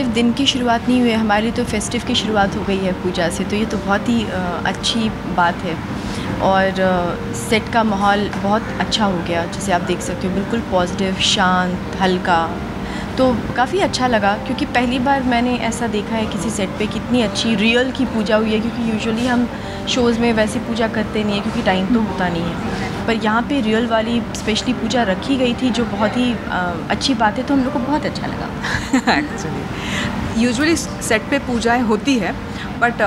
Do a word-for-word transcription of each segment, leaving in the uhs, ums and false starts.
दिन की शुरुआत नहीं हुई है, हमारी तो फेस्टिव की शुरुआत हो गई है पूजा से, तो ये तो बहुत ही अच्छी बात है। और सेट का माहौल बहुत अच्छा हो गया, जैसे आप देख सकते हो, बिल्कुल पॉजिटिव, शांत, हल्का, तो काफ़ी अच्छा लगा। क्योंकि पहली बार मैंने ऐसा देखा है किसी सेट पे कितनी अच्छी रियल की पूजा हुई है, क्योंकि यूजुअली हम शोज़ में वैसे पूजा करते नहीं है क्योंकि टाइम तो होता नहीं है, पर यहाँ पे रियल वाली स्पेशली पूजा रखी गई थी, जो बहुत ही अच्छी बात है, तो हम लोग को बहुत अच्छा लगा। एक्चुअली यूजुअली सेट पे पूजाएं होती है, बट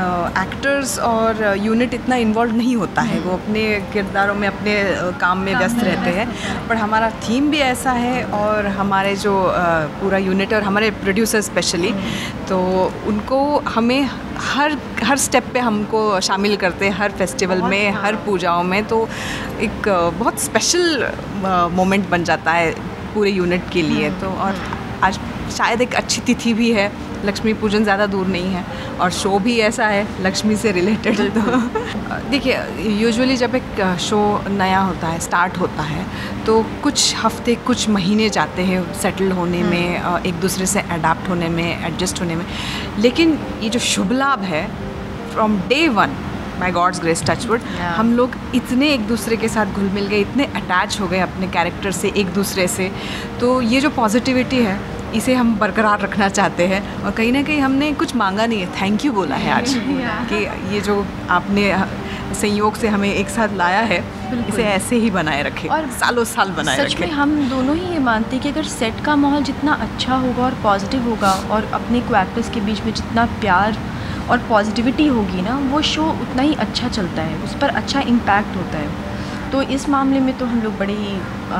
एक्टर्स और यूनिट इतना इन्वॉल्व नहीं होता है, वो अपने किरदारों में, अपने uh, काम में व्यस्त रहते हैं। पर हमारा थीम भी ऐसा है, और हमारे जो uh, पूरा यूनिट और हमारे प्रोड्यूसर स्पेशली, तो उनको हमें हर हर स्टेप पे हमको शामिल करते हैं, हर फेस्टिवल में, हर पूजाओं में, तो एक uh, बहुत स्पेशल मोमेंट uh, बन जाता है पूरे यूनिट के लिए। तो और आज शायद एक अच्छी तिथि भी है, लक्ष्मी पूजन ज़्यादा दूर नहीं है, और शो भी ऐसा है लक्ष्मी से रिलेटेड। तो देखिए, यूजुअली जब एक शो नया होता है, स्टार्ट होता है, तो कुछ हफ्ते, कुछ महीने जाते हैं सेटल होने में, एक दूसरे से अडाप्ट होने में, एडजस्ट होने में। लेकिन ये जो शुभ लाभ है, from day one, by God's grace, touchwood, हम लोग इतने एक दूसरे के साथ घुल मिल गए, इतने अटैच हो गए अपने कैरेक्टर से, एक दूसरे से। तो ये जो पॉजिटिविटी है, इसे हम बरकरार रखना चाहते हैं, और कहीं ना कहीं हमने कुछ मांगा नहीं है, थैंक यू बोला है आज कि ये जो आपने संयोग से हमें एक साथ लाया है, इसे ऐसे ही बनाए रखें और सालों साल बनाए रखें। सच में हम दोनों ही ये मानते हैं कि अगर सेट का माहौल जितना अच्छा होगा और पॉजिटिव होगा, और अपने को एक्टर्स के बीच में जितना प्यार और पॉजिटिविटी होगी ना, वो शो उतना ही अच्छा चलता है, उस पर अच्छा इम्पैक्ट होता है। तो इस मामले में तो हम लोग बड़े ही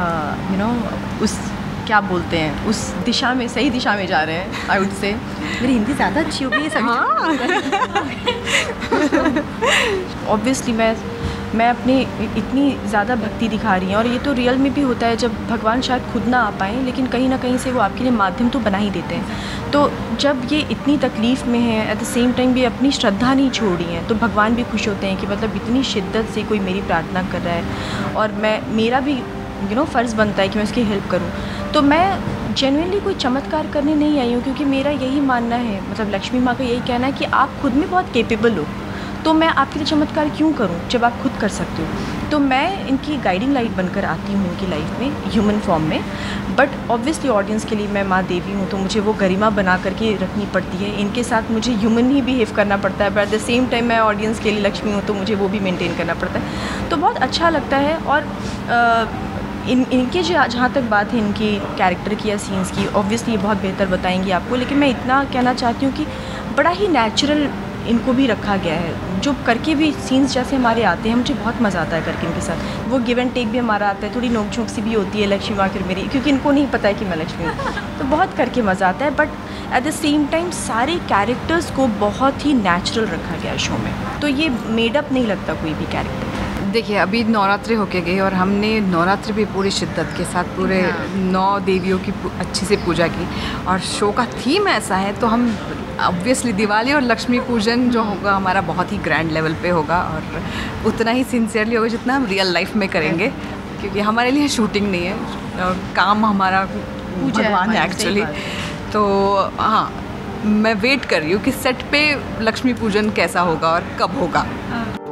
यू नो उस क्या बोलते हैं, उस दिशा में, सही दिशा में जा रहे हैं। आई वुड से मेरी हिंदी ज़्यादा अच्छी हो गई है सभी। ऑब्वियसली मैं मैं अपनी इतनी ज़्यादा भक्ति दिखा रही हैं, और ये तो रियल में भी होता है, जब भगवान शायद खुद ना आ पाएँ, लेकिन कहीं ना कहीं से वो आपके लिए माध्यम तो बना ही देते हैं। तो जब ये इतनी तकलीफ़ में है, एट द सेम टाइम भी अपनी श्रद्धा नहीं छोड़ी हैं, तो भगवान भी खुश होते हैं कि मतलब इतनी शिद्दत से कोई मेरी प्रार्थना कर रहा है, और मैं, मेरा भी यू नो फ़र्ज़ बनता है कि मैं उसकी हेल्प करूँ। तो मैं जेन्युइनली कोई चमत्कार करने नहीं आई हूँ, क्योंकि मेरा यही मानना है, मतलब लक्ष्मी माँ का यही कहना है कि आप खुद में बहुत केपेबल हो, तो मैं आपके लिए चमत्कार क्यों करूं जब आप खुद कर सकते हो। तो मैं इनकी गाइडिंग लाइट बनकर आती हूँ इनकी लाइफ में, ह्यूमन फॉर्म में, बट ऑब्वियसली ऑडियंस के लिए मैं माँ देवी हूँ, तो मुझे वो गरिमा बना करके रखनी पड़ती है। इनके साथ मुझे ह्यूमन ही बिहेव करना पड़ता है, but at the same time मैं ऑडियंस के लिए लक्ष्मी हूँ, तो मुझे वो भी मेनटेन करना पड़ता है। तो बहुत अच्छा लगता है। और आ, इन इनके जहाँ तक बात है इनकी कैरेक्टर की या सीन्स की, ऑब्वियसली ये बहुत बेहतर बताएंगी आपको, लेकिन मैं इतना कहना चाहती हूँ कि बड़ा ही नेचुरल इनको भी रखा गया है। जो करके भी सीन्स जैसे हमारे आते हैं, मुझे बहुत मज़ा आता है करके इनके साथ। वो गिव एंड टेक भी हमारा आता है, थोड़ी नोक झोंक सी भी होती है लक्ष्मी माँ की मेरी, क्योंकि इनको नहीं पता है कि मैं लक्ष्मी हूँ, तो बहुत करके मज़ा आता है। But at the same time सारे कैरेक्टर्स को बहुत ही नेचुरल रखा गया है शो में, तो ये मेडअप नहीं लगता कोई भी कैरेक्टर। देखिए, अभी नवरात्रि होके गए, और हमने नवरात्रि भी पूरी शिद्दत के साथ पूरे नौ देवियों की अच्छे से पूजा की, और शो का थीम ऐसा है, तो हम ऑब्वियसली दिवाली और लक्ष्मी पूजन जो होगा हमारा बहुत ही ग्रैंड लेवल पे होगा, और उतना ही सिंसियरली होगा जितना हम रियल लाइफ में करेंगे, क्योंकि हमारे लिए शूटिंग नहीं है, और काम हमारा भगवान है एक्चुअली। तो हाँ, मैं वेट कर रही हूँ कि सेट पे लक्ष्मी पूजन कैसा होगा और कब होगा।